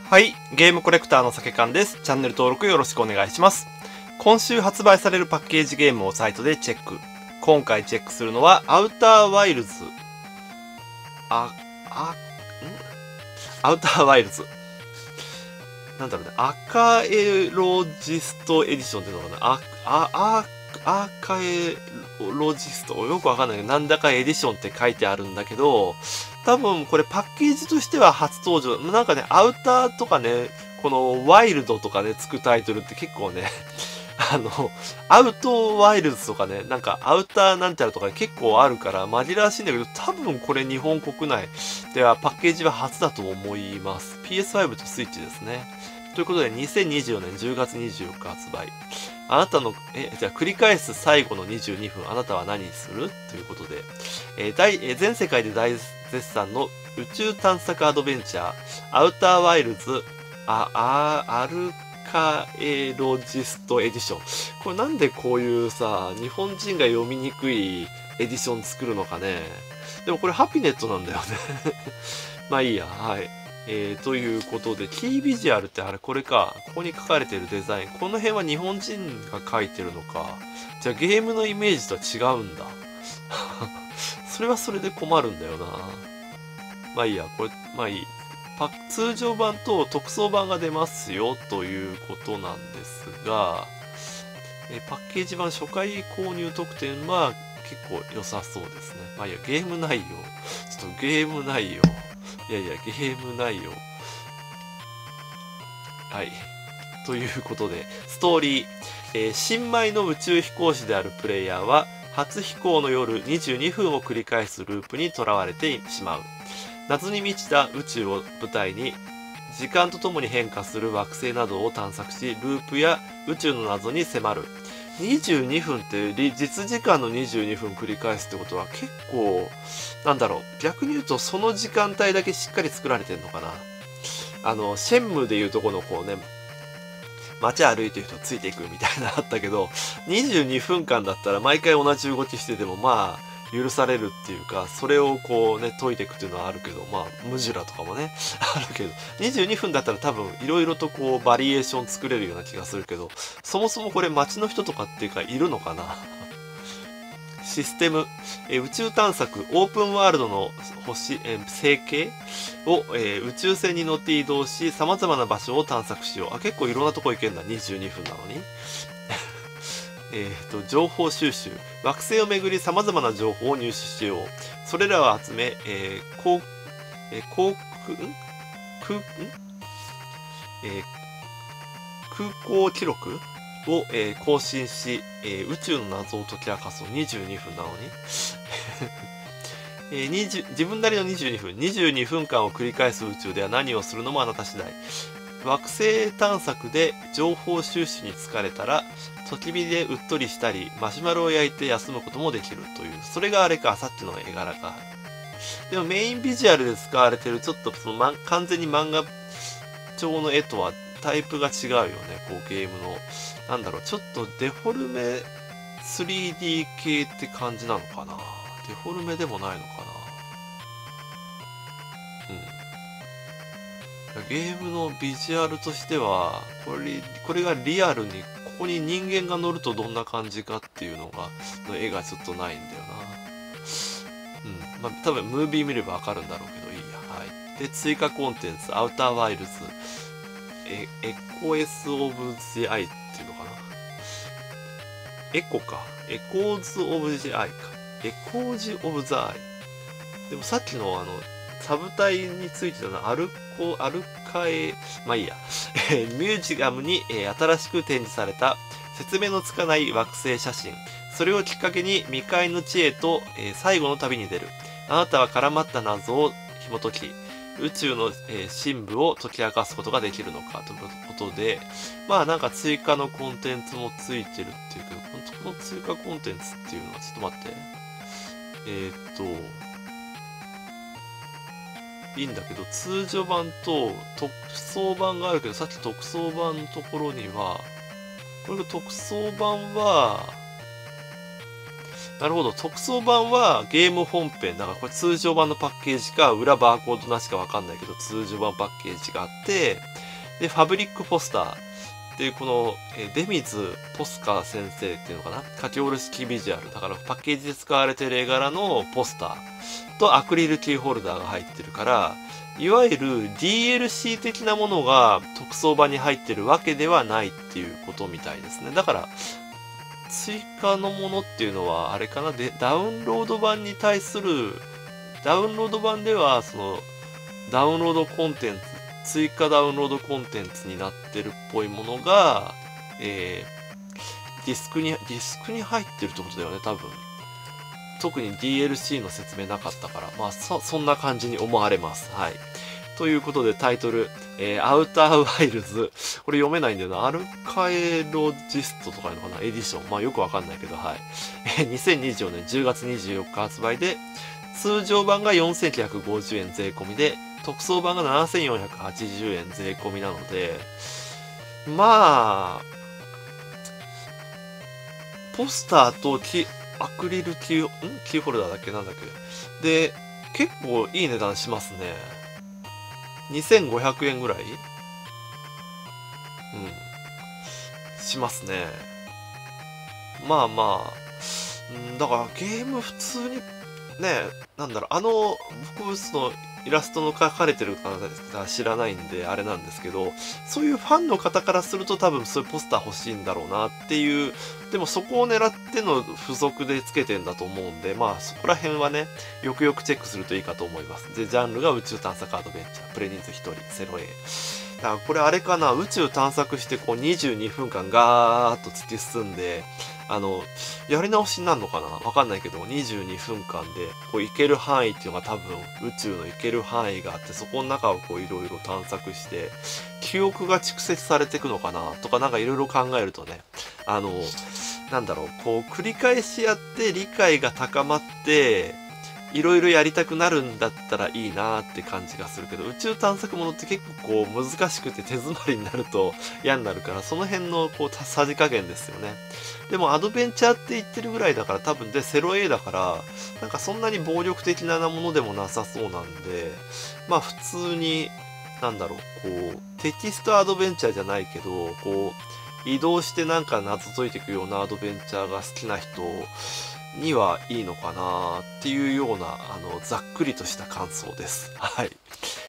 はい、ゲームコレクターの酒缶です。チャンネル登録よろしくお願いします。今週発売されるパッケージゲームをサイトでチェック。今回チェックするのはアウターワイルズ。アウターワイルズ。なんだろうね、アカエロジストエディションっていうのかな。アカエロジスト。よくわかんないけど、なんだかエディションって書いてあるんだけど、多分これパッケージとしては初登場。なんかね、アウターとかね、このワイルドとかね、つくタイトルって結構ね、アウトワイルズとかね、なんかアウターなんちゃらとか結構あるから紛らわしいんだけど、多分これ日本国内ではパッケージは初だと思います。PS5 とスイッチですね。ということで、2024年10月24日発売。あなたの、じゃあ繰り返す最後の22分、あなたは何するということで、全世界で大絶賛の宇宙探索アドベンチャー、アウターワイルズ、アルカエロジストエディション。これなんでこういうさ、日本人が読みにくいエディション作るのかね。でもこれハピネットなんだよね。まあいいや、はい。ということで、キービジュアルってあれこれか。ここに書かれてるデザイン。この辺は日本人が書いてるのか。じゃあゲームのイメージとは違うんだ。それはそれで困るんだよな。まあいいや、これ、まあいい。通常版と特装版が出ますよということなんですが、パッケージ版初回購入特典は結構良さそうですね。まあいいや、ゲーム内容。ちょっとゲーム内容。いやいや、ゲーム内容。はい。ということで、ストーリー。新米の宇宙飛行士であるプレイヤーは、初飛行の夜22分を繰り返すループにとらわれてしまう。謎に満ちた宇宙を舞台に、時間とともに変化する惑星などを探索し、ループや宇宙の謎に迫る。22分って実時間の22分繰り返すってことは結構、なんだろう。逆に言うとその時間帯だけしっかり作られてんのかな。シェンムでいうとこのこうね、街歩いてる人ついていくみたいなのあったけど、22分間だったら毎回同じ動きしててもまあ、許されるっていうか、それをこうね、解いていくっていうのはあるけど、まあ、ムジュラとかもね、あるけど、22分だったら多分、いろいろとこう、バリエーション作れるような気がするけど、そもそもこれ街の人とかっていうか、いるのかなシステム、宇宙探索、オープンワールドの星、星系を、宇宙船に乗って移動し、様々な場所を探索しよう。結構いろんなとこ行けんだ、22分なのに。情報収集。惑星をめぐり様々な情報を入手しよう。それらを集め、航空港記録を、更新し、宇宙の謎を解き明かそう。22分なのに。自分なりの22分。22分間を繰り返す宇宙では何をするのもあなた次第。惑星探索で情報収集に疲れたら、焚き火でうっとりしたり、マシュマロを焼いて休むこともできるという。それがあれか、さっきの絵柄か。でもメインビジュアルで使われてる、ちょっとその、完全に漫画調の絵とはタイプが違うよね。こうゲームの。なんだろう、ちょっとデフォルメ 3D 系って感じなのかな。デフォルメでもないのかな。ゲームのビジュアルとしては、これがリアルに、ここに人間が乗るとどんな感じかっていうの絵がちょっとないんだよな。まあ、多分ムービー見ればわかるんだろうけど、いいや。はい。で、追加コンテンツ、アウターワイルズ、エコエスオブジアイっていうのかな。エコか。エコーズオブジアイか。エコージオブザアイ。でもさっきのサブタイについてたのアルカエ、まあいいや。ミュージアムに、新しく展示された説明のつかない惑星写真。それをきっかけに未開の地へと、最後の旅に出る。あなたは絡まった謎を紐解き、宇宙の、深部を解き明かすことができるのかということで、まあなんか追加のコンテンツもついてるっていうけど、この追加コンテンツっていうのは、ちょっと待って。いいんだけど、通常版と特装版があるけど、さっき特装版のところには、これが特装版は、 なるほど。特装版はゲーム本編。だからこれ通常版のパッケージか、裏バーコードなしかわかんないけど、通常版パッケージがあって、で、ファブリックポスターっていうこの、出水ポスカ先生っていうのかな、書き下ろし式ビジュアル。だからパッケージで使われてる絵柄のポスターとアクリルキーホルダーが入ってるから、いわゆる DLC 的なものが特装版に入ってるわけではないっていうことみたいですね。だから、追加のものっていうのは、あれかな、で、ダウンロード版に対する、ダウンロード版では、その、ダウンロードコンテンツ、追加ダウンロードコンテンツになってるっぽいものが、ディスクに入ってるってことだよね、多分。特に DLC の説明なかったから、まあ、そんな感じに思われます。はい。ということでタイトル、アウターワイルズ。これ読めないんだよな。アルカエロジストとかいうのかな、エディション。まあよくわかんないけど、はい。2024年10月24日発売で、通常版が4950円税込みで、特装版が7480円税込みなので、まあ、ポスターとアクリルキーホルダーだっけなんだっけで、結構いい値段しますね。2500円ぐらいしますね。まあまあ、だからゲーム普通に、ね、なんだろう、僕、その、イラストの描かれてる方が知らないんで、あれなんですけど、そういうファンの方からすると多分そういうポスター欲しいんだろうなっていう、でもそこを狙っての付属でつけてんだと思うんで、まあそこら辺はね、よくよくチェックするといいかと思います。で、ジャンルが宇宙探索アドベンチャー、プレ人数1人、0A。だからこれあれかな、宇宙探索してこう22分間ガーッと突き進んで、やり直しになるのかなわかんないけど、22分間で、こう行ける範囲っていうのが多分、宇宙の行ける範囲があって、そこの中をこういろいろ探索して、記憶が蓄積されていくのかなとかなんかいろいろ考えるとね、なんだろう、こう繰り返しやって理解が高まって、いろいろやりたくなるんだったらいいなーって感じがするけど、宇宙探索ものって結構こう難しくて手詰まりになると嫌になるから、その辺のこうさじ加減ですよね。でもアドベンチャーって言ってるぐらいだから多分で0A だから、なんかそんなに暴力的なものでもなさそうなんで、まあ普通に、なんだろう、こう、テキストアドベンチャーじゃないけど、こう、移動してなんか謎解いていくようなアドベンチャーが好きな人にはいいのかなっていうような、ざっくりとした感想です。はい。